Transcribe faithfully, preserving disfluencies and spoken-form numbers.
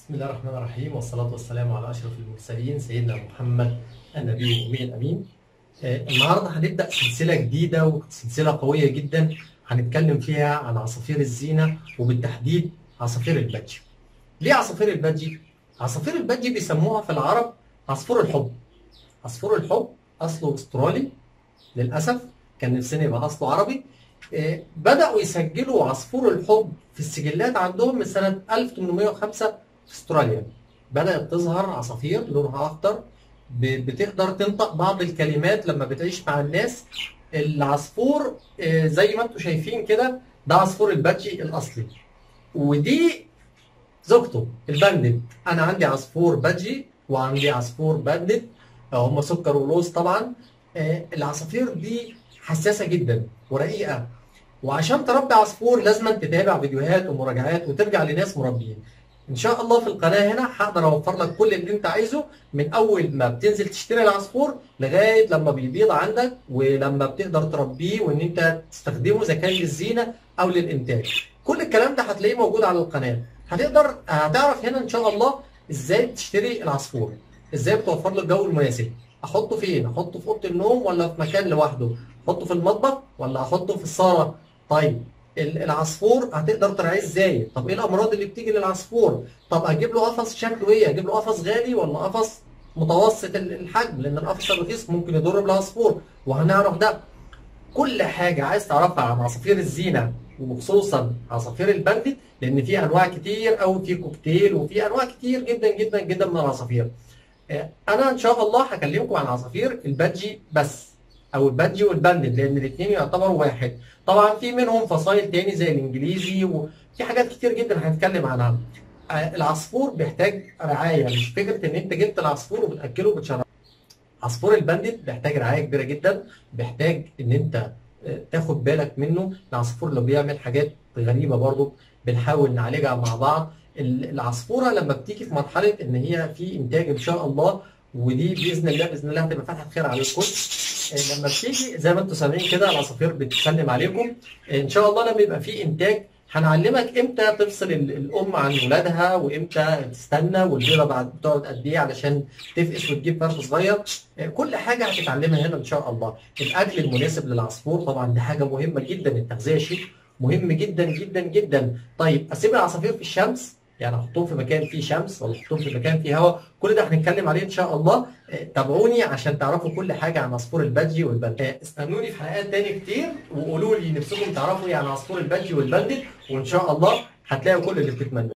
بسم الله الرحمن الرحيم، والصلاة والسلام على أشرف المرسلين سيدنا محمد النبي الأمي الأمين. آه، النهارده هنبدأ سلسلة جديدة وسلسلة قوية جدا هنتكلم فيها عن عصافير الزينة، وبالتحديد عصافير البادجي. ليه عصافير البادجي؟ عصافير البادجي بيسموها في العرب عصفور الحب. عصفور الحب أصله أسترالي، للأسف كان نفسنا يبقى أصله عربي. آه، بدأوا يسجلوا عصفور الحب في السجلات عندهم من سنة ألف وثمانمائة وخمسة في استراليا. بدأت تظهر عصافير لونها أخضر ب- بتقدر تنطق بعض الكلمات لما بتعيش مع الناس. العصفور آه، زي ما انتم شايفين كده، ده عصفور البادجي الأصلي، ودي زوجته البندت. أنا عندي عصفور بادجي وعندي عصفور بندت، هم سكر ولوز طبعا. آه، العصافير دي حساسة جدا ورقيقة، وعشان تربي عصفور لازم تتابع فيديوهات ومراجعات وترجع لناس مربيين. ان شاء الله في القناه هنا هقدر اوفر لك كل اللي انت عايزه، من اول ما بتنزل تشتري العصفور لغايه لما بيبيض عندك ولما بتقدر تربيه وان انت تستخدمه اذا كان للزينه او للانتاج. كل الكلام ده هتلاقيه موجود على القناه. هتقدر هتعرف هنا ان شاء الله ازاي تشتري العصفور، ازاي بتوفر له الجو المناسب. احطه فين؟ احطه في اوضه النوم ولا في مكان لوحده؟ احطه في المطبخ ولا احطه في الصاله؟ طيب ال- العصفور هتقدر تراعيه ازاي؟ طب ايه الامراض اللي بتيجي للعصفور؟ طب اجيب له قفص شكله ايه؟ اجيب له قفص غالي ولا قفص متوسط ال- الحجم؟ لان القفص الرخيص ممكن يضر بالعصفور، وهنعرف ده. كل حاجه عايز تعرفها عن عصافير الزينه، وخصوصا عصافير البندت، لان في انواع كتير قوي، في كوكتيل وفي انواع كتير جدا جدا جدا من العصافير. آه، انا ان شاء الله هكلمكم عن عصافير البادجي بس، او البادجي والبندد، لان الاثنين يعتبروا واحد. طبعا في منهم فصائل تاني زي الانجليزي، وفي حاجات كتير جدا هنتكلم عنها. آه، العصفور بيحتاج رعايه، مش فكره ان انت جبت العصفور وبتاكله وبتشربه. عصفور البندت بيحتاج رعايه كبيره جدا، بيحتاج ان انت آه، تاخد بالك منه. العصفور لو بيعمل حاجات غريبه برضه بنحاول نعالجها مع بعض. ال- العصفوره لما بتيجي في مرحله ان هي في انتاج ان شاء الله، ودي باذن الله باذن الله هتبقى فتحه خير على الكل. آه، لما بتيجي زي ما انتم سامعين كده العصافير بتسلم عليكم. آه، ان شاء الله لما يبقى في انتاج هنعلمك امتى تفصل ال- الام عن ولادها، وامتى تستنى، والبيضه بعد بتقعد قد ايه علشان تفقس وتجيب فرخ صغير. آه، كل حاجه هتتعلمها هنا ان شاء الله. الاكل المناسب للعصفور طبعا دي حاجه مهمه جدا، التغذيه شيء مهم جدا جدا جدا. طيب اسيب العصافير في الشمس؟ يعني احطهم في مكان فيه شمس ولا احطهم في مكان فيه هواء؟ كل ده هنتكلم عليه ان شاء الله. آه، تابعوني عشان تعرفوا كل حاجه عن عصفور البادجي والبندل. آه، استنوني في حلقات تاني كتير، وقولوا لي نفسكم تعرفوا ايه عن عصفور البادجي والبندل، وان شاء الله هتلاقوا كل اللي بتتمنوه.